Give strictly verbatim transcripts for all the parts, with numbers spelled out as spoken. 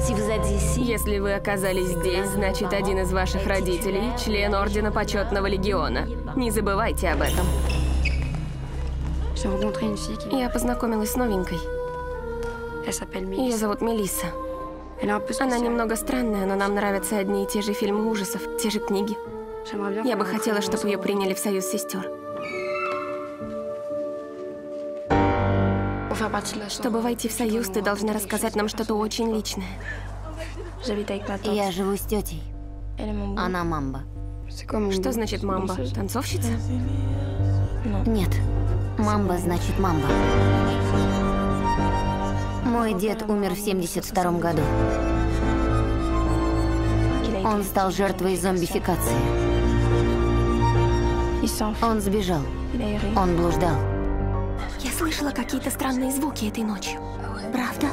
Если вы оказались здесь, значит, один из ваших родителей – член Ордена Почетного Легиона. Не забывайте об этом. Я познакомилась с новенькой. Ее зовут Мелисса. Она немного странная, но нам нравятся одни и те же фильмы ужасов, те же книги. Я бы хотела, чтобы ее приняли в союз сестер. Чтобы войти в союз, ты должна рассказать нам что-то очень личное. Я живу с тетей. Она мамба. Что значит мамба? Танцовщица? Нет. Мамба значит мамба. Мой дед умер в семьдесят втором году. Он стал жертвой зомбификации. Он сбежал. Он блуждал. Я слышала какие-то странные звуки этой ночью. Правда?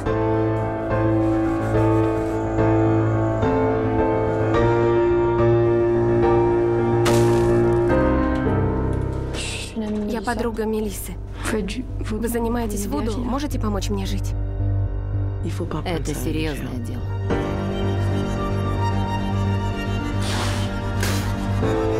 Я подруга Мелиссы. Вы занимаетесь вуду? Можете помочь мне жить? Это серьезное дело.